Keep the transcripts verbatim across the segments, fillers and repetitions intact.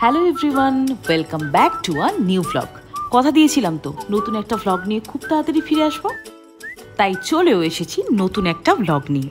Hello everyone, welcome back to a new vlog. কথা দিয়েছিলাম তো নতুন একটা ভ্লগ নিয়ে খুব তাড়াতাড়ি ফিরে আসবো, তাই চলেও এসেছি নতুন একটা ভ্লগ নিয়ে।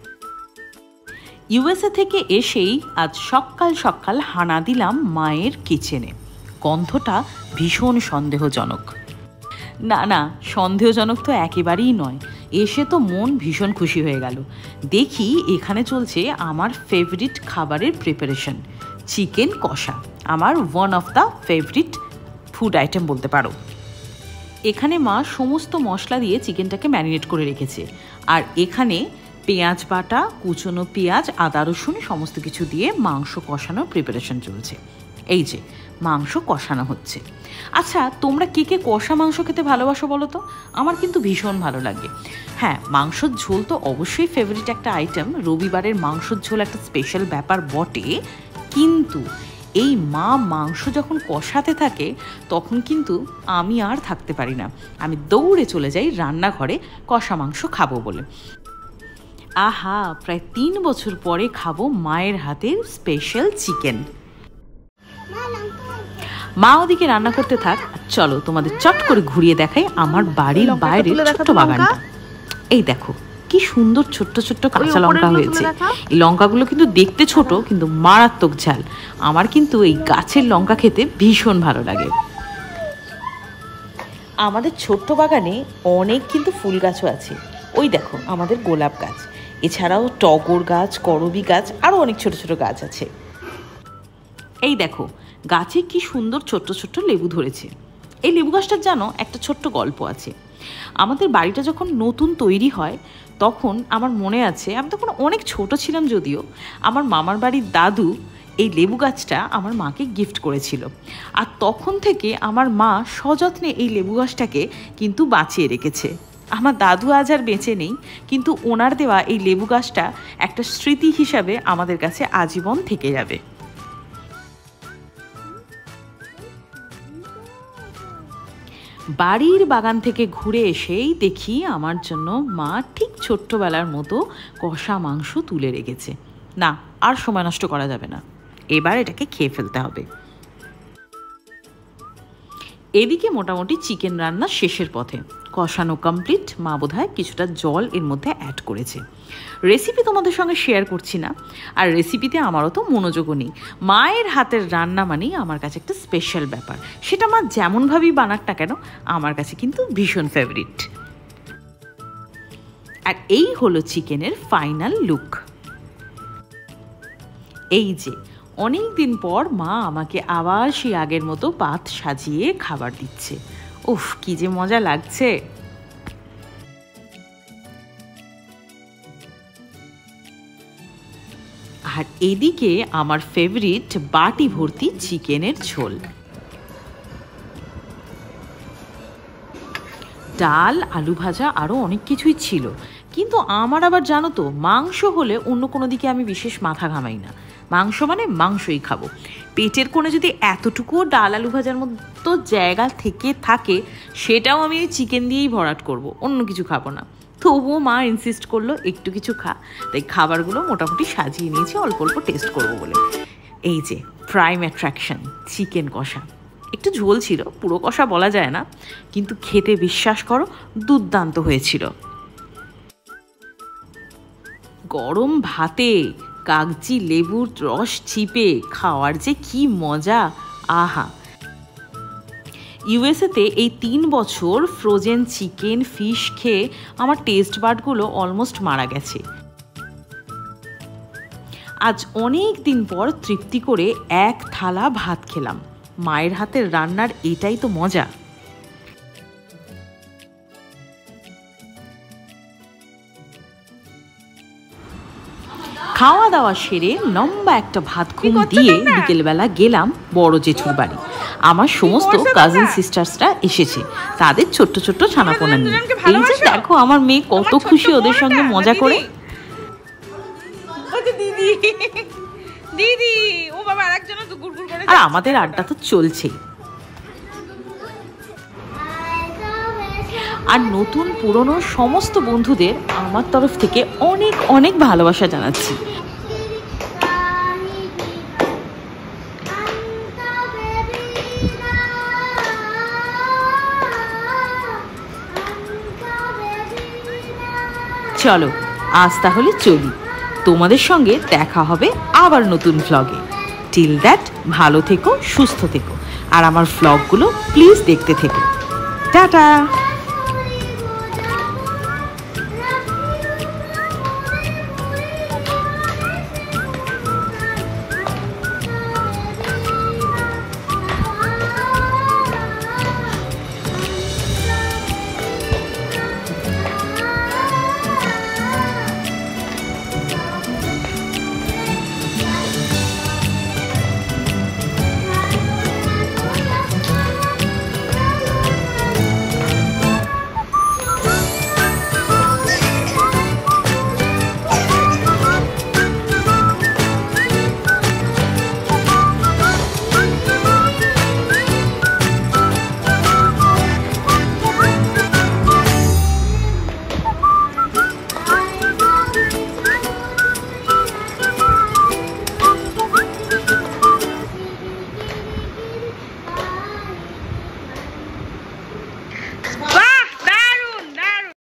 ইউএসএ থেকে এসেই আজ সকাল সকাল হানা দিলাম মায়ের কিচেনে। গন্ধটা ভীষণ সন্দেহজনক। না না, সন্দেহজনক তো একেবারেই নয়, এসে তো মন ভীষণ খুশি হয়ে গেল। দেখি এখানে চলছে আমার ফেভারিট খাবারের প্রিপারেশন, চিকেন কষা। আমার one of the favourite food item বলতে পারো। এখানে মা সমস্ত মশলা দিয়ে চিকেনটাকে ম্যারিনেট করে রেখেছে, আর এখানে পেঁয়াজ বাটা, কুচনো পেঁয়াজ, আদা রসুন সমস্ত কিছু দিয়ে মাংস কষানোর প্রিপারেশন চলছে। এই যে মাংস কষানো হচ্ছে। আচ্ছা, তোমরা কে কে কষা মাংস খেতে ভালোবাসো বলো তো? আমার কিন্তু ভীষণ ভালো লাগে। হ্যাঁ, মাংসর ঝোল তো অবশ্যই ফেভারিট একটা আইটেম। রবিবারের মাংসর ঝোল একটা স্পেশাল ব্যাপার বটে, কিন্তু এই মা মাংস যখন কষাতে থাকে তখন কিন্তু আমি আর থাকতে পারি না। আমি দৌড়ে চলে যাই রান্নাঘরে কষা মাংস খাবো বলে। আহা, প্রায় তিন বছর পরে খাবো মায়ের হাতের স্পেশাল চিকেন। মা ওদিকে রান্না করতে থাক, চলো তোমাদের চট করে ঘুরিয়ে দেখাই আমার বাড়ির বাইরের ছোট্ট বাগানটা। এই দেখো কি সুন্দর ছোট্ট ছোট্ট কাঁচা লঙ্কা হয়েছে। এই লঙ্কাগুলো কিন্তু দেখতে ছোট, কিন্তু মারাত্মক ঝাল। আমার কিন্তু এই গাছের লঙ্কা খেতে ভীষণ ভালো লাগে। আমাদের ছোট্ট বাগানে অনেক কিন্তু ফুল গাছও আছে। ওই দেখো আমাদের গোলাপ গাছ, এছাড়াও টগর গাছ, করবি গাছ, আরও অনেক ছোট ছোট গাছ আছে। এই দেখো গাছে কি সুন্দর ছোট্ট ছোট্ট লেবু ধরেছে। এই লেবু গাছটার জানো একটা ছোট্ট গল্প আছে। আমাদের বাড়িটা যখন নতুন তৈরি হয় তখন আমার মনে আছে, আমি তখন অনেক ছোট ছিলাম যদিও, আমার মামার বাড়ির দাদু এই লেবু গাছটা আমার মাকে গিফট করেছিল। আর তখন থেকে আমার মা সযত্নে এই লেবু গাছটাকে কিন্তু বাঁচিয়ে রেখেছে। আমার দাদু আজ আর বেঁচে নেই, কিন্তু ওনার দেওয়া এই লেবু গাছটা একটা স্মৃতি হিসাবে আমাদের কাছে আজীবন থেকে যাবে। বাড়ির বাগান থেকে ঘুরে এসেই দেখি আমার জন্য মা ঠিক ছোট্টবেলার মতো কষা মাংস তুলে রেখেছে। না, আর সময় নষ্ট করা যাবে না, এবার এটাকে খেয়ে ফেলতে হবে। এদিকে মোটামুটি চিকেন রান্না শেষের পথে, কষানো কমপ্লিট। মা বোধহয় কিছুটা জল এর মধ্যে অ্যাড করেছে। রেসিপি তোমাদের সঙ্গে শেয়ার করছি না, আর রেসিপিতে আমারও তো মনোযোগও নেই। মায়ের হাতের রান্না মানেই আমার কাছে একটা স্পেশাল ব্যাপার, সেটা মা যেমনভাবেই বানাক না কেন আমার কাছে কিন্তু ভীষণ ফেভারিট। আর এই হলো চিকেনের ফাইনাল লুক। এই যে অনেক দিন পর মা আমাকে আবার সেই আগের মতো পাত সাজিয়ে খাবার দিচ্ছে। উফ, কি যে মজা লাগছে। আর এদিকে আমার ফেভারিট বাটি ভর্তি চিকেনের ঝোল, ডাল, আলু ভাজা, আরও অনেক কিছুই ছিল। কিন্তু আমার আবার জানো তো, মাংস হলে অন্য কোনো দিকে আমি বিশেষ মাথা ঘামাই না। মাংস মানে মাংসই খাবো। পেটের কোণে যদি এতটুকুও ডাল আলু ভাজার মতো জায়গা থেকে থাকে, সেটাও আমি ওই চিকেন দিয়েই ভরাট করব, অন্য কিছু খাবো না। তবুও মা ইনসিস্ট করলো একটু কিছু খা, তাই খাবারগুলো মোটামুটি সাজিয়ে নিয়েছি অল্প অল্প টেস্ট করবো বলে। এই যে প্রাইম অ্যাট্রাকশন চিকেন কষা। একটু ঝোল ছিল, পুরো কষা বলা যায় না, কিন্তু খেতে বিশ্বাস করো দুর্দান্ত হয়েছিল। গরম ভাতে কাগজি লেবুর রস চিপে খাওয়ার যে কি মজা, আহা। ইউএসএতে এই তিন বছর ফ্রোজেন চিকেন, ফিশ খেয়ে আমার টেস্ট বাডগুলো অলমোস্ট মারা গেছে। আজ অনেক দিন পর তৃপ্তি করে এক থালা ভাত খেলাম। মায়ের হাতের রান্নার এটাই তো মজা। খাওয়া দাওয়া সেরে লম্বা একটা ভাত ঘুম দিয়ে বিকেলবেলা গেলাম বড় জেঠুর বাড়ি। আমার সমস্ত কাজিন সিস্টার্সরা এসেছে তাদের ছোট্ট ছোট্ট ছানাপোনা নিয়ে। এই যে দেখো আমার মেয়ে কত খুশি ওদের সঙ্গে মজা করে। আর আমাদের আড্ডা তো চলছেই। আর নতুন পুরনো সমস্ত বন্ধুদের আমার তরফ থেকে অনেক অনেক ভালোবাসা জানাচ্ছি। চলো আজ তাহলে চলি, তোমাদের সঙ্গে দেখা হবে আবার নতুন ভ্লগে। টিল দ্যাট ভালো থেকো, সুস্থ থেকো, আর আমার ভ্লগগুলো প্লিজ দেখতে থেকো। টাটা।